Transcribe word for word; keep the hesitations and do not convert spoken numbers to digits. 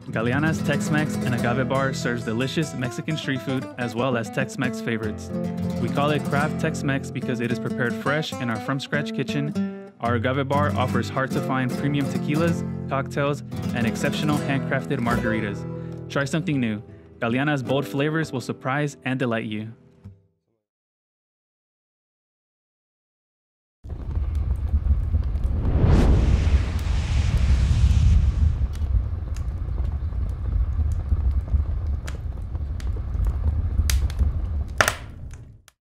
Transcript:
Galianas Tex-Mex and Agave Bar serves delicious Mexican street food as well as Tex-Mex favorites. We call it Craft Tex-Mex because it is prepared fresh in our from-scratch kitchen. Our Agave Bar offers hard-to-find premium tequilas, cocktails, and exceptional handcrafted margaritas. Try something new. Galiana's bold flavors will surprise and delight you.